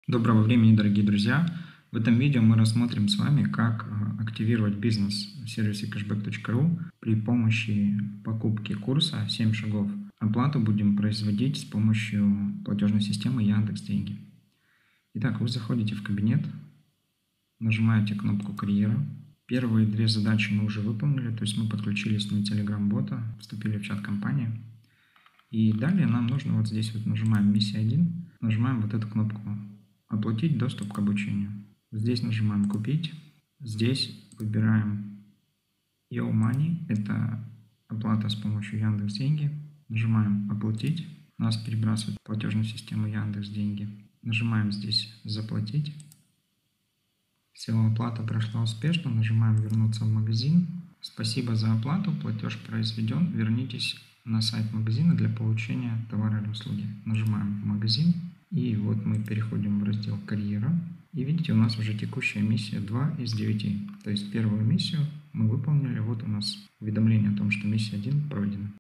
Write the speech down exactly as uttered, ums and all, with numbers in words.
Доброго времени, дорогие друзья! В этом видео мы рассмотрим с вами, как активировать бизнес в сервисе кэшбэк точка ру при помощи покупки курса семь шагов. Оплату будем производить с помощью платежной системы Яндекс.Деньги. Итак, вы заходите в кабинет, нажимаете кнопку «Карьера». Первые две задачи мы уже выполнили, то есть мы подключились на Telegram-бота, вступили в чат компании. И далее нам нужно вот здесь вот нажимаем «Миссия один», нажимаем вот эту кнопку «Оплатить доступ к обучению». Здесь нажимаем «Купить». Здесь выбираем Yo Money, это оплата с помощью Яндекс.Деньги. Нажимаем «Оплатить». Нас перебрасывает в платежную систему Яндекс.Деньги. Нажимаем здесь «Заплатить». Все, оплата прошла успешно. Нажимаем «Вернуться в магазин». Спасибо за оплату, платеж произведен. Вернитесь на сайт магазина для получения товара или услуги. Нажимаем «Магазин». И вот мы переходим в раздел «Карьера». И видите, у нас уже текущая миссия два из девяти. То есть первую миссию мы выполнили. Вот у нас уведомление о том, что миссия один пройдена.